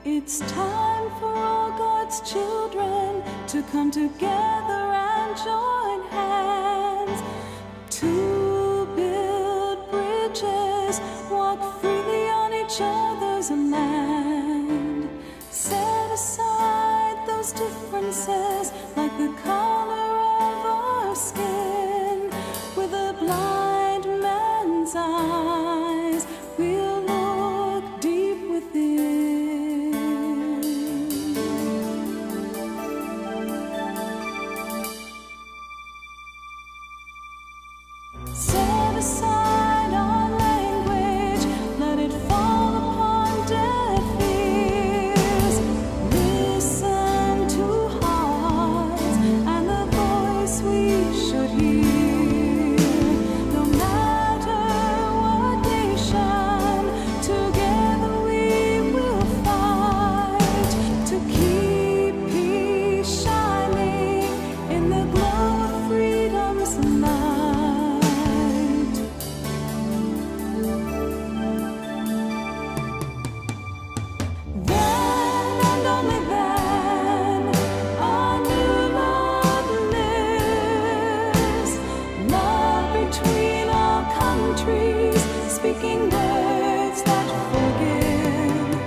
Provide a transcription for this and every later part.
It's time for all God's children to come together and join hands to build bridges, walk freely on each other's land. Set aside those differences like the color of our skin. With a blind man's eyes, we'll look deep within. Set aside our language, let it fall upon deaf ears. Listen to hearts and the voice we should hear. No matter what nation, together we will fight to keep peace shining in the glow of freedom's light. Speaking words that forgive.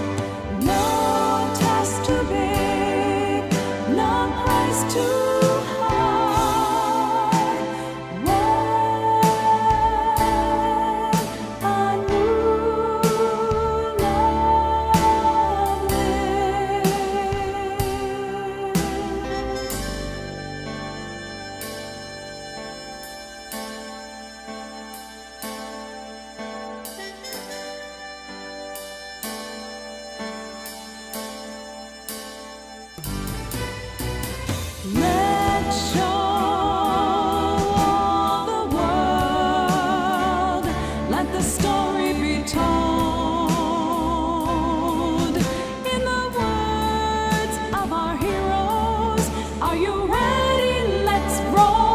No task too big, no price too high. When a new love lives. Let's show all the world, let the story be told in the words of our heroes. Are you ready? Let's roll.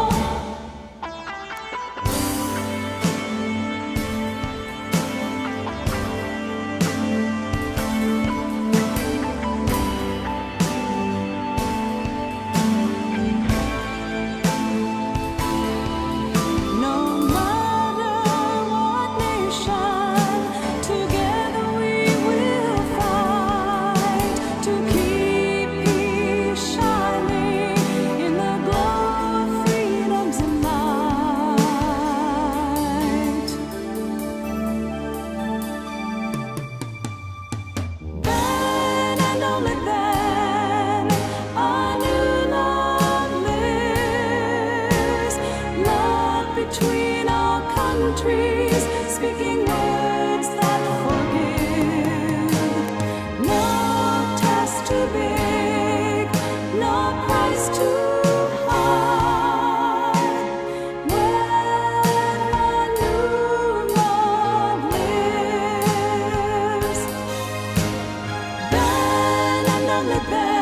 Between our countries, speaking words that forgive. No task too big, no price too high. When a new love lives, then and only then